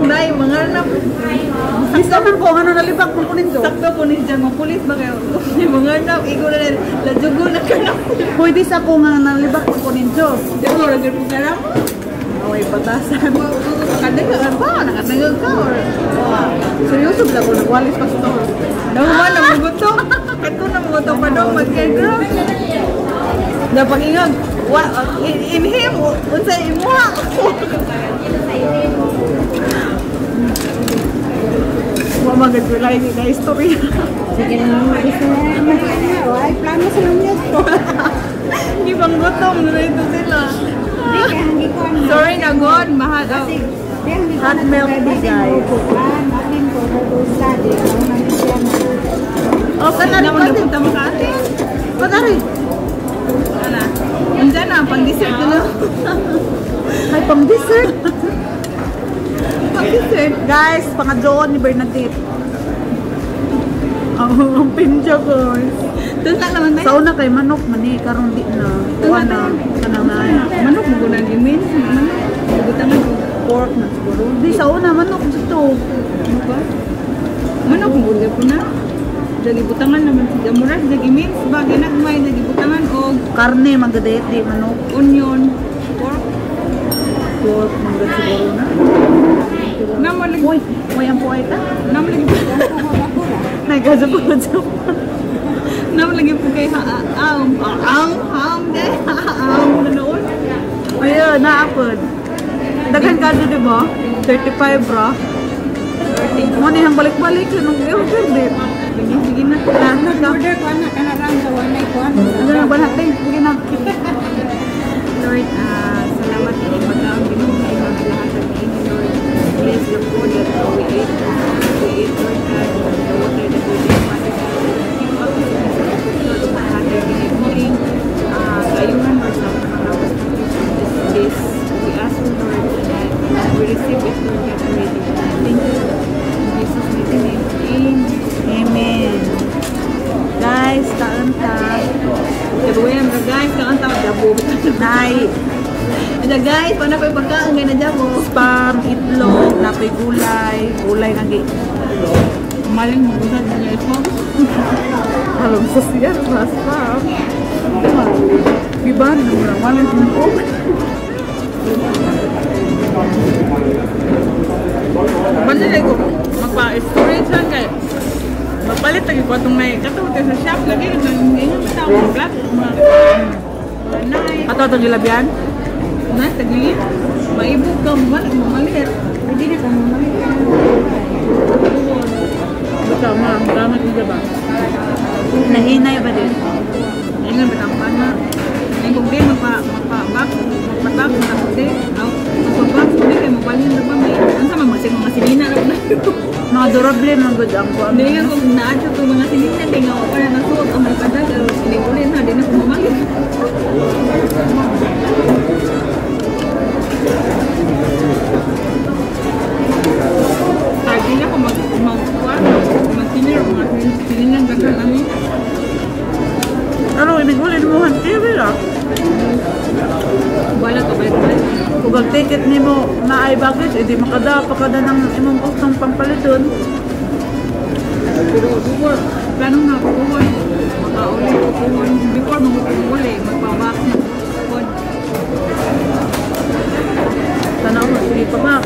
Nay, mga na. Bisa man po, ano nalibak mo kunin do? Sakto po ni dyan, mga pulis ba kayo? Mga na, igo na rin, lajugo na ka na. Pwede sa ko nga nalibak mo kunin do. Diyo, lagyan po ka lang. Away batasan. Nakadagal ba? Nakadagal ka? Or, Seryoso bila ko nagwalis pastor. naman, namuguto. Ito namuguto pa daw, mag-girl. Dapat ingag, in him, unsay imuha. Mamagad ko lang yung istorya. Sige na naman, gusto na naman. Ay, plano sa lunyot ko. Ibang gutom na ito sila. Hindi, kaya hindi ko ano. Sorry na, God, mahal. Hot milk tea, guys. Natin ko, study. Oh, kanari Naman pati. napunta Makati. Kanari. Ano? Andyan na, pang dessert na lang. May pang dessert. Pang dessert. Guys, pangadyoon ni Bernadette. Ang pinja, guys. Doon na naman tayo. Sa una kay manok man eh, karon di na. Kuha na, kanang na. Manok mo na gimin. Manok. Butangan ko. Pork na siguro. Di, sa una, manok dito. Ano ba? Manok mo po na. Dali butangan naman si Jamuras. Dagi min. Bagay nagmay. Dagi butangan o Karne, magdadayat di, manok. onion. Pork. Pork, magdad siguro na. Namalagi. Uy, ang puway ka? Namalagi po. Nagkasapod-sap. Namalagi po kay haam. Haam. Na noon. Ayun, naapod. Daghan ka di ba? 35 bro. Mo ni hang balik-balik yun ng order din. Sige na. Lahat na. Order ko na, kanarang sa wanay ko. Ano na ba natin? Sige na. Lord, salamat sa iyong pagkaon. Binuhay mo sa lahat ng inyo, Lord. Bless the food that we eat. Lord God, the water that we drink, Father God. Keep us Lord, sa lahat ng ginigmuling. Ayuhan, Lord, sa mga this. We ask you, Lord, that we receive it, Lord God, already. Thank you. In Jesus' mighty name. Amen. Amen. Guys, kaanta. Karuyan, guys, kaon tawag jabo. Nay, Ada guys, paano pa yung pagkaon ngayon na jabo? spam, itlog, napay gulay, gulay na gi. Maling magusad niya ito. Halong sosial, mas spam. Giban, naman, walang sinukok. Banalay ko, magpa-storage lang kayo. Magpalit lagi ko itong may katawag sa shop lagi. Hindi nyo matawag black. Mga nanay. Ato ito gilabyan? Na, tagli. Maibog ka, mamalit. Pwede na ka mamalik ka. Basta, marami dito ba? Nahinay ba din? Ngayon, matampan na. Ngayon, kung di, magpa-box, na kundi. Magpa-box, kundi kayo magbalhin na ba may. Ano sa mga sinina na na. Mga durable, mga good ang kuha. Hindi nga kung naadyo ko mga sinina, hindi nga ako pa na nasuot ang may padag. Sinigulin na, di na ko mamalit. Hindi na ako mag-senior, mga sininang gagawin namin. Ano, inigulin mo ang TV ah. Wala ka balik-balik. Kung ang-ticket ni mo na ay baggage, edi makada ng imong kustong pampaliton. Pero before, planong na kukuhon. Makauli kukuhon. Before mag-kukuhuli, magpabak na kukuhon. Tanaw mo, sige pa ba?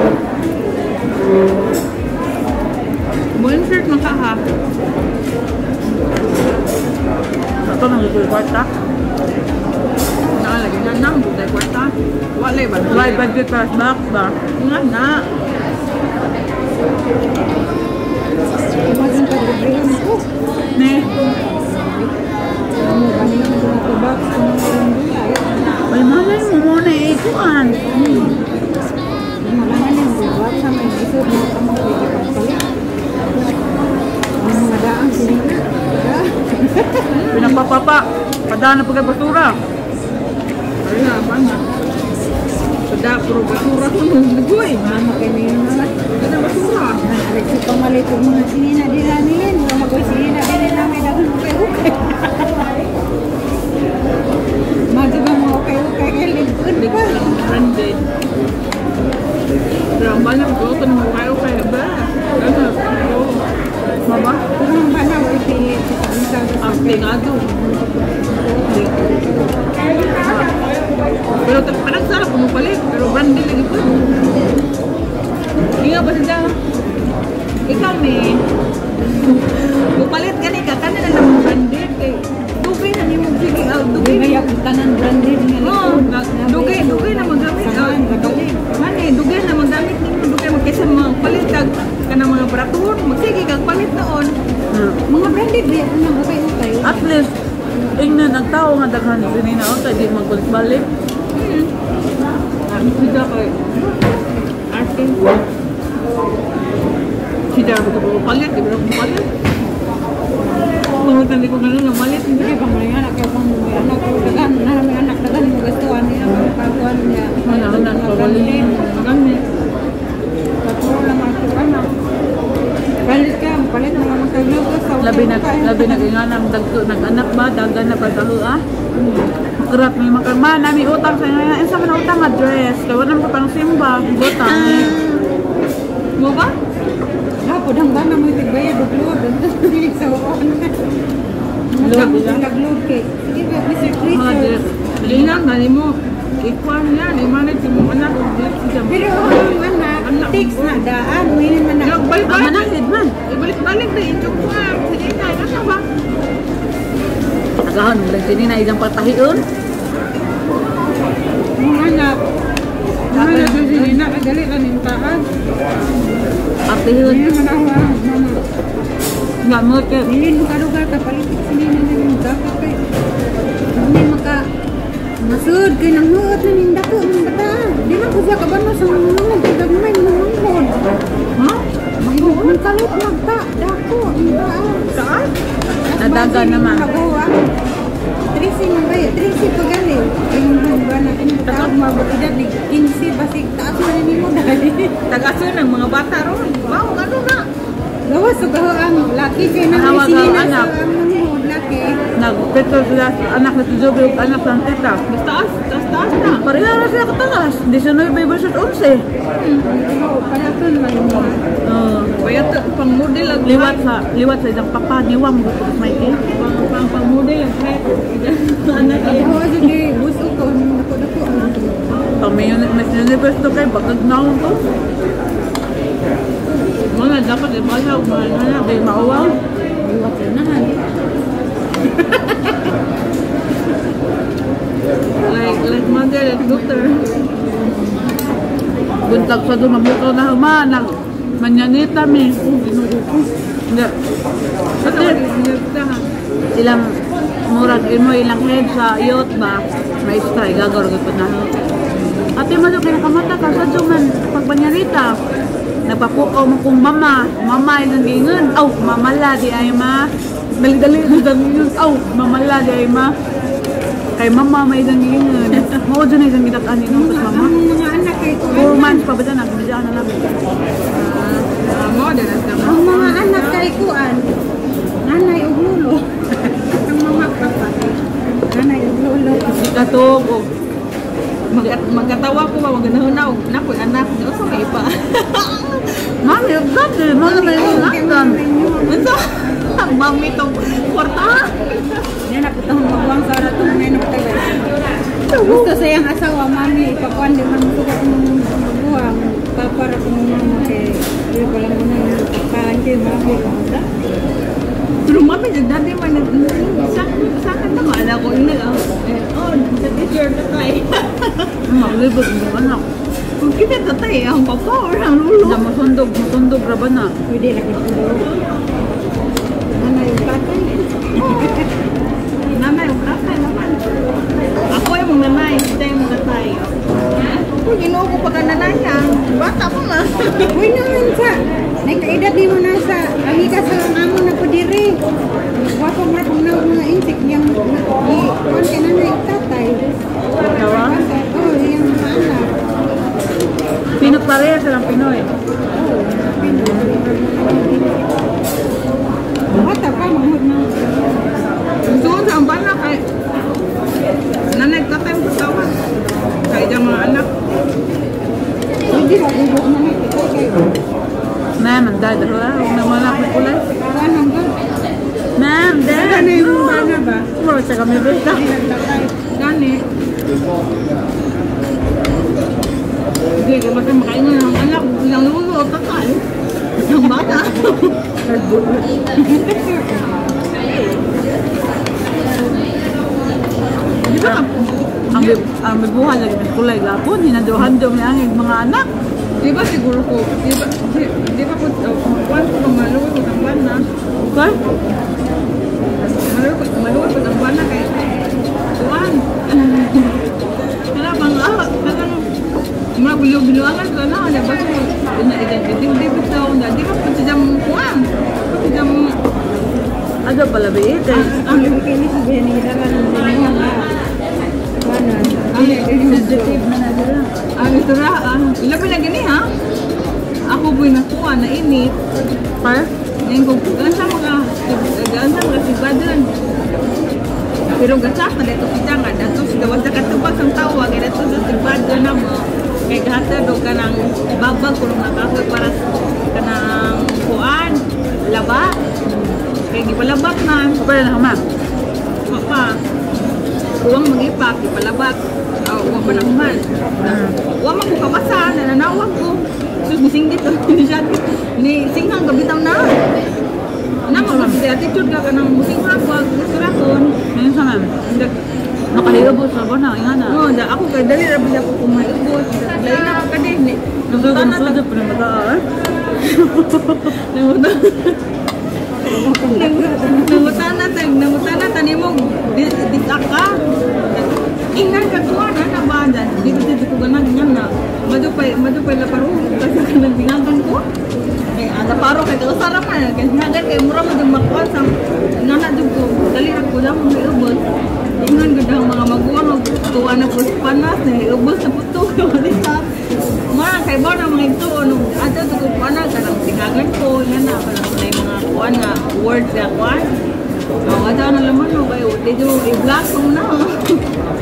Buwan shirt maka ha. Ito nang ito yung kwarta. Nakalagay na nang buday kwarta. Wala ba? Live budget plus box ba? Nga na. Tumagang pag-rebrand ko. Ne? Ano ba nila ko na box kung walang gulay? Ay, malay mo muna eh, ikuan. Malangan yung buwag sa may isod na kamang pwede pagpalit. Ang mga daang sinina. Pinapapapa. Padaan na pagkay basura. Ay na, ba na. Sada, puro basura ko nung nagoy. Mama kay may mga. Kada basura. Nagsip pamalit yung mga sinina din namin. Mga magoy sinina din namin. Nag-ukay-ukay. Magi ba mga ukay-ukay kay Libun Hindi ko pa? lang branded. Pero ang banyak ko, ito temperatur, magsige kag palit noon. Mga branded ba yan? Ano ba yung tayo? At least, ingnan ang tao nga daghan sinina o tayo di magbalik-balik. Sida kay arte. Sida ko ko palit, di ba ko palit? Kung hindi ko ganun ng malit, Hindi ba may anak kaya pang may anak ko dagan na may anak dagan mo gastuan niya ang pagkuhan niya. Anak-anak pa balik. Magamit. Pagkuhan lang ang anak. Palit ka, palit na lang magkagluto sa Labi na inganang nag-anak ba, dagan na pagkaho ah. Gerak may makarma, nami utang sa ngayon. Isa man utang address. Kaya wala mo pang simba, utang. Mo ba? Hapon hanggang na mo tigbayad duglo dan sa uwan. Nagload kay. Sige ba Mr. Chris? Linang na mo. Ikuan niya, ni manit mo anak siya. Pero ang anak, takes na daan, may man na. Nagbalik Ang manahid man. Ibalik-balik na yung kuwan. Sige kay ano ba? Agahon mo lang sinina isang patahion. Mga anak. Mga anak yung sinina, kadali ka nintaan. Patihon. Ngayon manawa, mama. Nga mo ke. Hindi mo kalugar ka, palitik sinina na yung dapat kay. Hindi maka masud kay nang huot na yung dako ng bata. Di man ko sa kabano sa mga nagkagagmay ng manghod. Ha? Magkalit magta, dako, ang daan. Saan? Nadagan naman. Magawa. Trisi man ba yun? Trisi pagali. Yung ba natin yung taon mabutidad ni 15 basig taas na rin mo dahil. Tagaso ng mga bata ron. Wow, ano na? Gawas so gawa ang laki kay nang Tawag ang sinina anak. sa manghod laki. Nagpito sila anak na tujubi ug anak ng tita. Taas na. Pareha na sila kataas. 19 versus 11. Palaton man mo. Kaya pang model ang Liwat sa isang papa, niwang mo ko may ti. pang model ang height. Anak Ay ho sige buso ko dako. Pag may Miss Universe to kay bagag naon to. Mga dapat ibasaw, mga na, di mauwaw. Liwat na han. like mother, like doctor. Buntag sa doon, mabukaw na humanag. Manyanita mi. Hindi. Kasi ilang murag imo ilang head sa iyot ba, may stay, gagawin ko na. Ate mo doon, kinakamata ka sa doon man, pagpanyanita. Nagpapukaw mo kung mama ay nangingan. Aw, mamala di ay ma. Dali-dali na yun. Aw, mamala di ay ma. Kay mama may nangingan. Mao dyan ay isang gidakaan nino. Tapos mama, Ang mga anak kay 4 months pa ba dyan? Nagbidaan na namin. Model ang sama. ang mga anak kay kuan. Nanay ug lulo. Ang mga papa. Nanay ug lulo. Katog o. Magkatawa ko ba, maganahunaw. Naku, anak, no, sa may iba. Mami, gati. Mami, may ingatan. Ano? Ang mami itong kwarta. Yan ako itong magwang sa arat ng may nagtagay. Gusto sa iyang asawa, mami, ipakuan di man sukat ng magwang. Para kung mama kay, hindi pala mo na yung pagkaan kay mami. Pero mami, dati man, sa akin na anak ko, yun na, oh, sa t-shirt na tayo. Maglibot mo anak. Kung kita tatay, ang papa or ang lulo. Na masundog ra ba na? Pwede lagi po. Nanay yung tatay. Nanay, ang tatay naman. Ako yung mga nanay, sila yung mga tatay. Kung ginoo ko pagka nanay na, bata pa ma. Uy naman sa, nagkaedad di mo na sa, amiga sa amo na po diri. Wapo nga kung na mga insik niyang, kuwan ka nanay yung tatay. Kawa? Oh, yung mga anak. Pinot pareha silang Pinoy. Bata pa, mahod na. Doon sa ambana kay nanay tatay mo katawan. Kaya dyan mga anak. Hindi ba, ibig na may ito kayo. Ma'am, ang dad. Huwag naman ako kulay. Kuwan hanggang. Ma'am, dad. Ano yung bana ba? Mura sa kami basta. Hindi nagtatay. Gani. Hindi, kasi makaingan ng anak. Ilang lulo, tatay. Ang bata. Di ba ka? Ang bibuhan lagi ng kulay gapon. Hinaduhan daw niya ang mga anak. Di ba siguro ko? Di ba ako, kuwan ko maluwag ko ang bana. Okay? Maluwag ko ang bana kay kuwan. Kaya bang mga bilo-biloangan ko na, ada ba ko hindi bitaw na, di ka pa siya kuwan. Pati siya Ada pala ba ito? Ang kini sa binidaran ng mga kanan. Sensitive na na sila. ito ra, ilabi na gani ha? Ako po'y nakuha na init. Par? Ngayon ko, gansa mga sibadan. Pero gansa na dito kita nga, dato si gawas na katubag ang tawa, kaya dato sa sibadan na mo. Kaya gata do ka ng babag kung nakakoy para ka ng kuan, laba. Kaya gipalabak na. Pwede na kama? Mapa, huwag mag-ipak, ipalabak. Huwag pa naman. Huwag magkukabasa, nananawag ko. Sus, nising dito, ni singhang gabitaw na. Naman, kasi attitude ka ng musinghang, huwag gusturakon. Ngayon sa ma'am? Nakahilabos na ba na? Inga na. Oo, ako kay dali rabi ako kumaibot. Dali na ako kadin. Nasudo pa na mata Nangutan na tanimog disaka. Ingan ka tuwa na ba dyan? Dito ko ganang ganyan na. Madupay la paro. Kasi kanang bingagan ko. Ada paro kay kasarap na. Kasi ngagan kay mura mo dyan makuha sa nanadog ko. Dali na ko lang mga iubos. Ingan ko dyan mga maguwang. Tuwa na po sa panas. Iubos na po ito. Mga kay ba na mga ito. Ato ito ko pa na. Karang bingagan ko. Yan na. Parang may mga kuwan na words na kuwan. Ada na laman. Dito i-block ko na.